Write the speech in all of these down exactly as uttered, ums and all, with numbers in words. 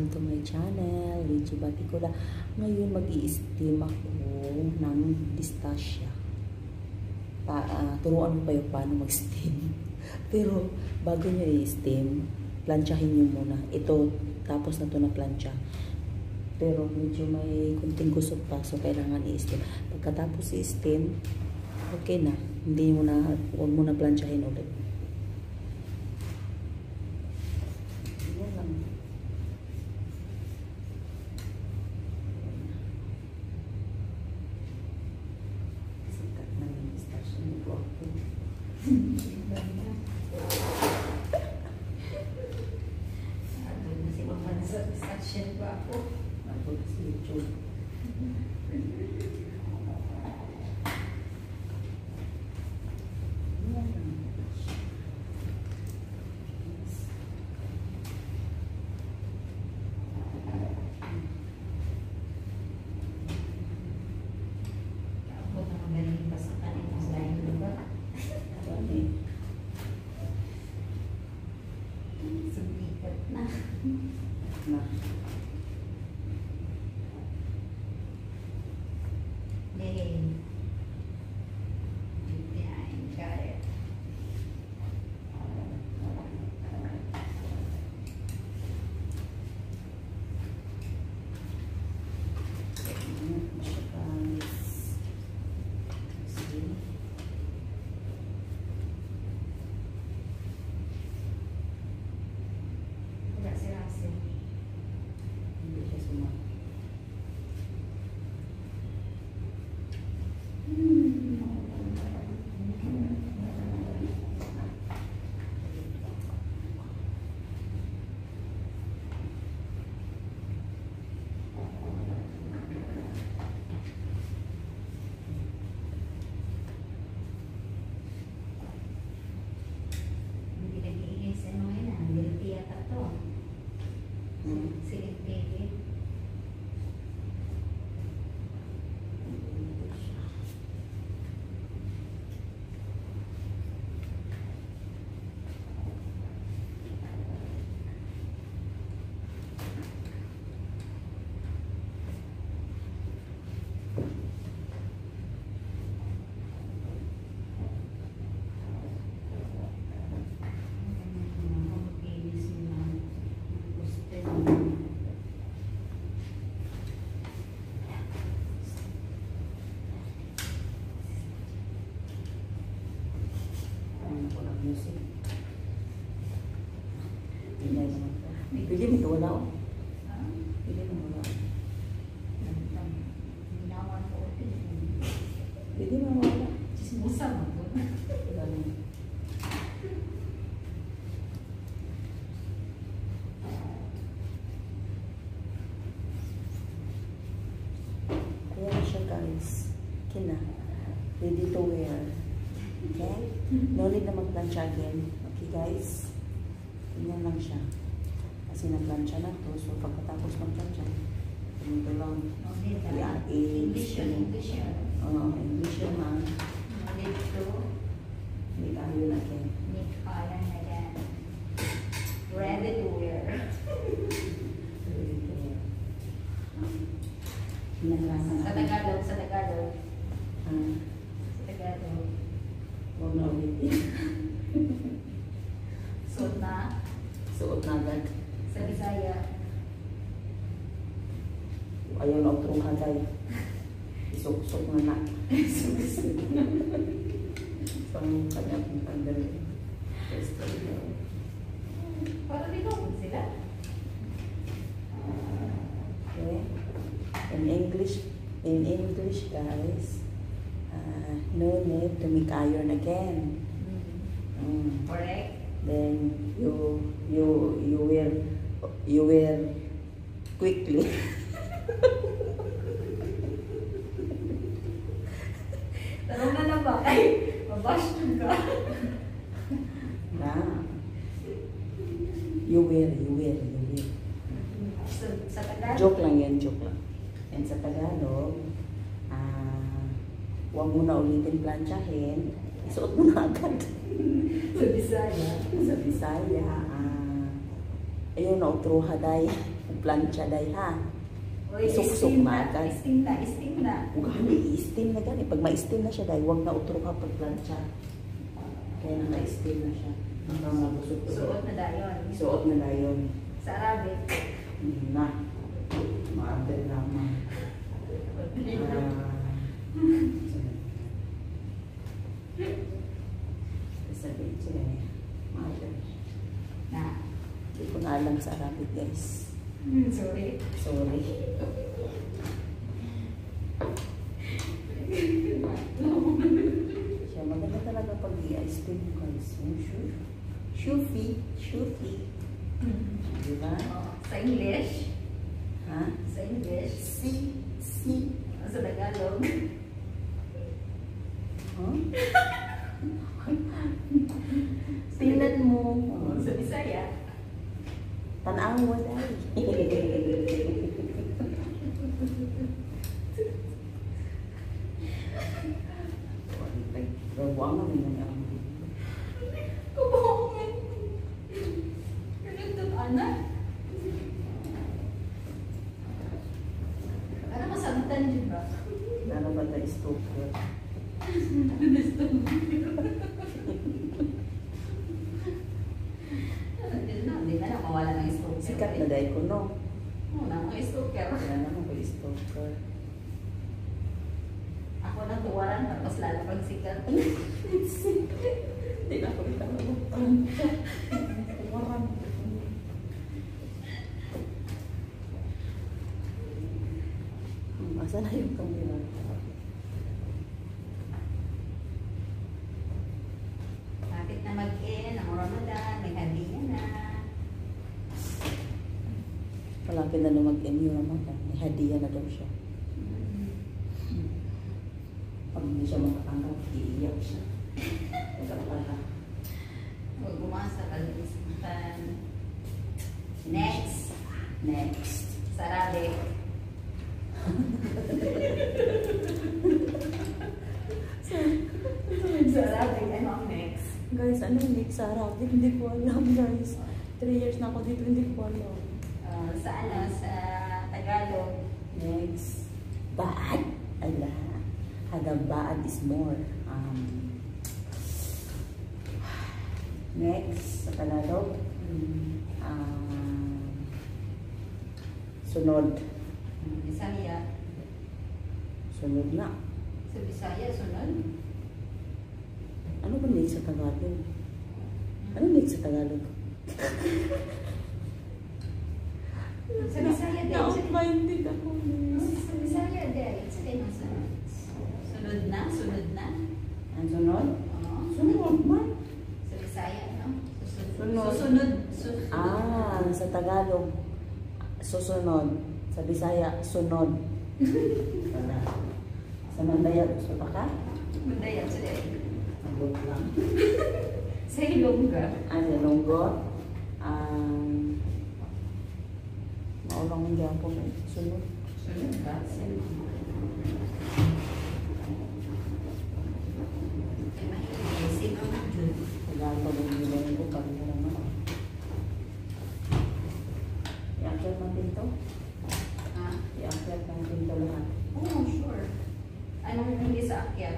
Welcome to my channel, Richie Batikula. Ngayon mag-i-steam ako ng pistachia. Pa, uh, turuan mo kayo paano mag-steam. Pero bago nyo i-steam, planchahin nyo muna. Ito, tapos na to na plancha. Pero medyo may kunting kusog pa, so kailangan i-steam. Pagkatapos i-steam, okay na. Hindi mo na, huwag mo na planchahin ulit. Satisfaction ba ako? Ako sa YouTube. Ako na magaling pa sa kanina sa lain, di ba? Sumikat na. Na. Yay. Behind, got it. Music. Pili mo ito, wala o. Pili mo wala. Pili mo wala. Chismosa mo po. Ayan siya guys. Kina. Ready to wear. Okay? No need na mag-plancha again. Okay guys? Tingnan lang siya. Kasi na-plancha na to. So pagkatapos mag-plancha, ito lang. Yeah, English yun, English yun. Oo, English yun ha. Need to. Make iron again. Need iron again. Ready to wear. Ready to wear. Hinahirapan Sa Tagalog, sa Tagalog. Ah, Sa Tagalog. huwag na ulitin. Suot na. Suot na agad. Sa Bisaya. Ayaw na utrong hagay. Isok-sok na na. Pang kanyang pandali. Para dito sila. Okay. In English, in English guys, uh, no need to make iron again. Mm. Correct. Then you you you will you will quickly. Tanong na na ba? Ay, mabash ka. Na. You will, you will, you will. Sa, sa Tagalog. Joke lang yan, joke lang. And sa Tagalog, ah, huwag mo na ulitin planchahin, isuot mo na agad. Sa Bisaya. Sa Bisaya, ah, ayun na, utro haday. plancha day ha. Uy, Suksok steam na na, agad. steam na, steam na. Huwag hindi, i-steam na gani. Pag ma-steam na siya day, huwag na utro ka pag plancha. Kaya na na-steam na siya. Hanggang mabusog ko. Suot na dayon. Suot na dayon. Sa Arabic. Hindi na. Ma-order naman. Ah. Sabihin siya eh. Ma-order. Na. Hindi ko na alam sa Arabic guys. Hmm, sorry. Sorry. Siya maganda talaga pag i-ice cream guys. Sure. Shufi. Shufi. Diba? Oh, sa English. Ha? Sa English. Si. Si. Sa Tagalog. Huh? Tingnan mo. Oh, sa Bisaya. Tanaw mo dahil. Rawangan mo na ang Kubuhongin. Ganito, anak. Para masagutan din ba? Lalo ba tayo stalker? Hindi na lang mawala ng stalker. Sikat na dahil ko, no? Oo na, mga stalker. Kaya naman ko stalker. Ako na tuwaran, tapos lalo pag sikat. Hindi na ako kita mabutan. Tuwaran. Asa na yung kamera? Bakit na mag-in ang Ramadan, may hadiah na. Malapit na lumag-in yung Ramadan. May hadiah na daw siya. Pag hindi siya makatanggap, iiyak siya. Magkakala. Huwag bumasa ka listan. Next. Next. Sa Arabic. Sa Arabic, ano ang next? Guys, ano yung next sa Arabic? Hindi ko alam, guys. Three years na ako dito, hindi ko alam. Uh, sa ano, sa Tagalog. Next. Baad. Ala. Hada baad is more. Um, next, sa Tagalog. Um, sunod. Bisaya. Sunod na. Sa Bisaya, sunod. Ano ba next sa Tagalog? Ano next sa Tagalog? Sa Bisaya din. Na-minded ako. Sa Bisaya din. Sa din sunod. Sunod na, sunod na. Ang sunod? Oo. Sunod man. Sa Bisaya, no? Susunod. Sunod. Susunod. Susunod. Ah, sa Tagalog, susunod. Sa Bisaya, sunod. Wala. Sa Mandaya, gusto pa ka? Mandayan sa din. Abot lang. Sa Ilongga. Ah, sa Longgo. Um, maulang ang Japon eh. Sunod. Sunod ba? Sino na dun? Tagalog ang bilhin ko, pag meron naman. I-accept natin to? Ha? I-accept natin to lahat. Oh, sure. Anong hindi sa akyat?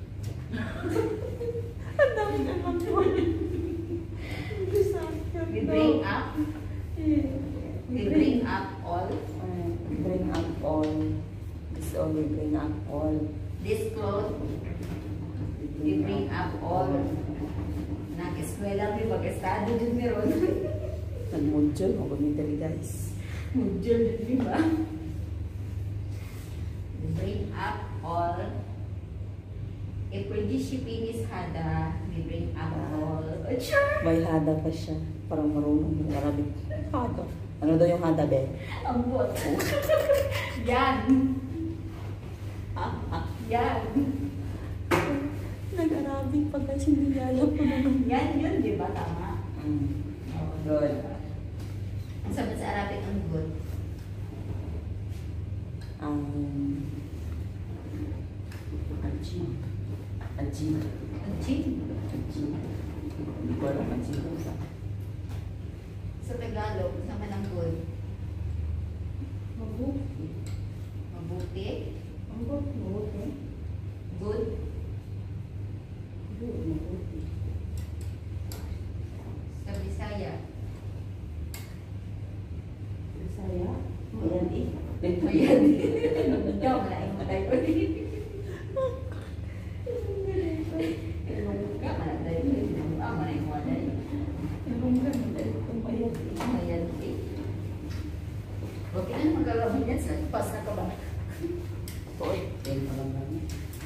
Ang dami na lang po. Hindi sa akin. We bring up. We bring up all. Uh, bring up all. This all we bring up all. This cloth. We bring up all. Nag-eskwela may mag-estado din meron. Nag-module, mag-military guys. Module din, di ba? We bring up all. If Pradeshipin hada, we bring up all. Oh, sure! May hada pa siya. Parang marunong yung Arabic. Hada. Ano daw yung hada, be? Ang bot. Yan. Ah, ah. Yan. Nag-Arabic pa guys, hindi niya alam ko naman. Yan yun, di ba? Tama. Mm. Good. Ang sabi sa Arabic ang good. Um, Aji. Aji. Aji. Aji. Hindi ko alam aji ko sa. Sa Tagalog, sama ng good. Ayan. Ikaw, malaking matay ko. Ika, malatay ko. Ah, malaking matay. Ayan. Huwag ka na magkalaban yan sa pas na ka ba? Toy, ten pa lang lang.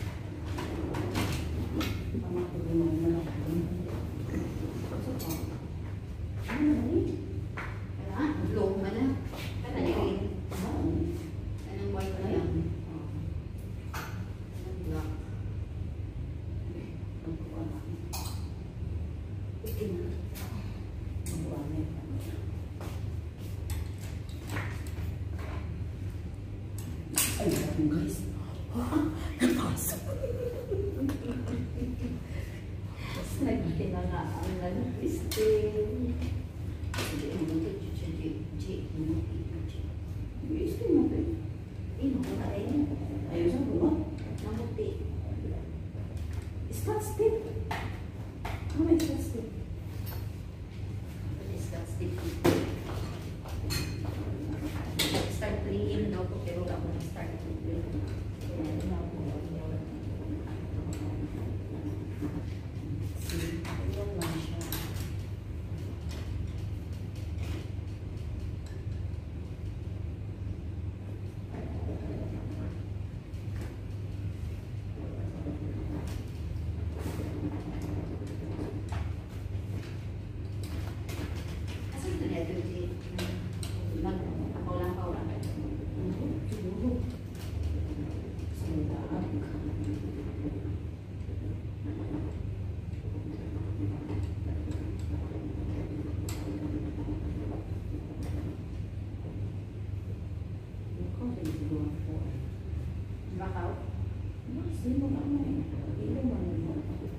Mama ko din mo na ako. Ano na ni? Ah, vlog man na. Kana ni. Anong boy ko na yan? Vlog. Ito na. Ay, ako guys. Napasok. Nagtinangaan na ng pisting. Hindi, hindi, hindi, hindi, hindi. Pisting natin. Ino ko na rin. Ayun sa buwa. Namuti. Scotch tape. Ano may scotch tape? Scotch tape. Start playing daw ko, pero wala ko na start playing. Kaya na ako. See, ayun lang siya. Asan ito niya, Tuji? Ako lang pa wala. Siguro. Sindaak. Ikaw din siguro ako. Bakaw? Sino ka mo eh? Ilo man mo.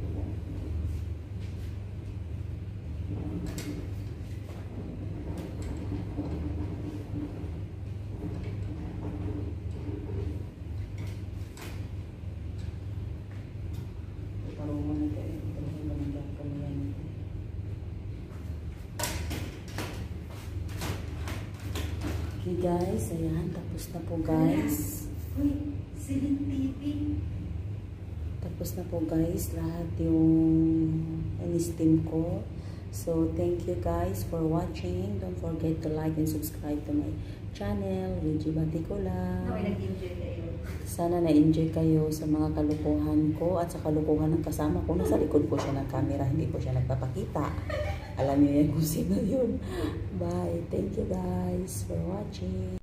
Parungan na kayo. Parungan na lang kami yan. Okay guys, ayan. Tapos na po guys. Uy, Silin T V. Tapos na po guys, lahat yung in-steam ko. So, thank you guys for watching. Don't forget to like and subscribe to my channel, Reggie Baticula. Naway nag-enjoy kayo. Sana na-enjoy kayo sa mga kalukuhan ko at sa kalukuhan ng kasama ko. Nasa likod ko siya ng camera, hindi ko siya nagpapakita. Alam niyo yan kung sino yun. Bye. Thank you guys for watching.